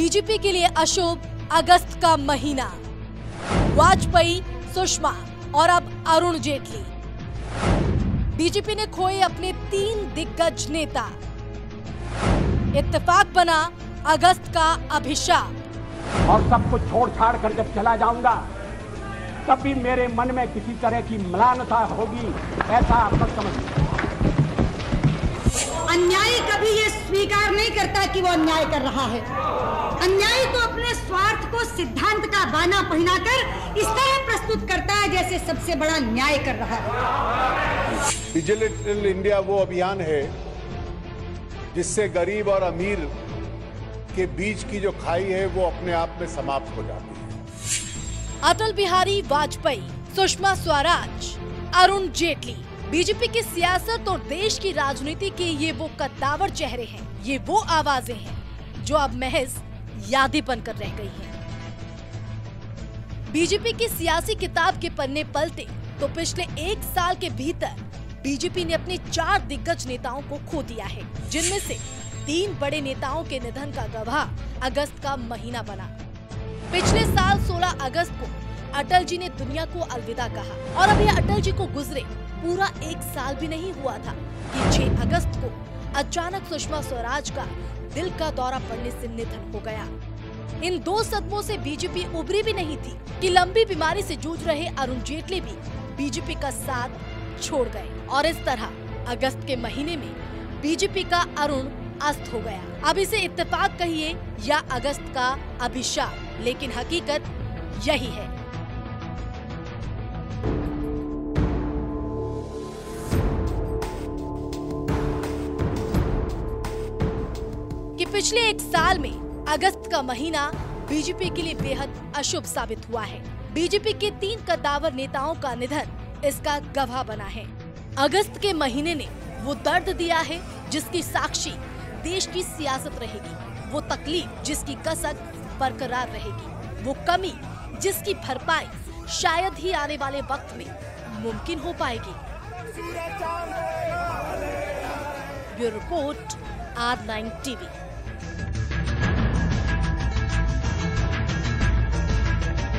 BJP के लिए अशुभ अगस्त का महीना। वाजपेयी, सुषमा और अब अरुण जेटली। बीजेपी ने खोए अपने 3 दिग्गज नेता। इत्तेफाक बना अगस्त का अभिशाप। और सब कुछ छोड़ छाड़ कर जब चला जाऊंगा तब भी मेरे मन में किसी तरह की म्लानता होगी, ऐसा आप मत समझिए। अन्यायी कभी ये स्वीकार नहीं करता कि वो अन्याय कर रहा है। अन्यायी तो अपने स्वार्थ को सिद्धांत का बाना पहनाकर इस तरह प्रस्तुत करता है जैसे सबसे बड़ा न्याय कर रहा है। डिजिटल इंडिया वो अभियान है जिससे गरीब और अमीर के बीच की जो खाई है वो अपने आप में समाप्त हो जाती है। अटल बिहारी वाजपेयी, सुषमा स्वराज, अरुण जेटली। बीजेपी की सियासत और देश की राजनीति के ये वो कद्दावर चेहरे हैं, ये वो आवाजें हैं जो अब महज यादें बनकर रह गई हैं। बीजेपी की सियासी किताब के पन्ने पलटे तो पिछले 1 साल के भीतर बीजेपी ने अपने 4 दिग्गज नेताओं को खो दिया है, जिनमें से 3 बड़े नेताओं के निधन का गवाह अगस्त का महीना बना। पिछले साल 16 अगस्त को अटल जी ने दुनिया को अलविदा कहा और अभी अटल जी को गुजरे पूरा 1 साल भी नहीं हुआ था कि 6 अगस्त को अचानक सुषमा स्वराज का दिल का दौरा पड़ने से निधन हो गया। इन 2 सदमों से बीजेपी उबरी भी नहीं थी कि लंबी बीमारी से जूझ रहे अरुण जेटली भी बीजेपी का साथ छोड़ गए और इस तरह अगस्त के महीने में बीजेपी का अरुण अस्त हो गया। अब इसे इत्तेफाक कहिए या अगस्त का अभिशाप, लेकिन हकीकत यही है। कि पिछले 1 साल में अगस्त का महीना बीजेपी के लिए बेहद अशुभ साबित हुआ है। बीजेपी के 3 कद्दावर नेताओं का निधन इसका गवाह बना है। अगस्त के महीने ने वो दर्द दिया है जिसकी साक्षी देश की सियासत रहेगी, वो तकलीफ जिसकी कसक बरकरार रहेगी, वो कमी जिसकी भरपाई शायद ही आने वाले वक्त में मुमकिन हो पाएगी। Bureau report, R9 TV।